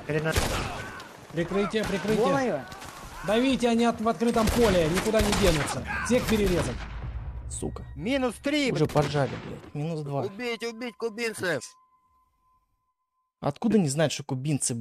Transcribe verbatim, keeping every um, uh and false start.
Хрена. Прикрытие, прикрытие. Ё-моё! Давите, они от- в открытом поле, никуда не денутся. Всех перерезать. Сука. Минус три. Уже поджали, блядь. Минус два. Убить, убить кубинцев. Откуда не знать, что кубинцы,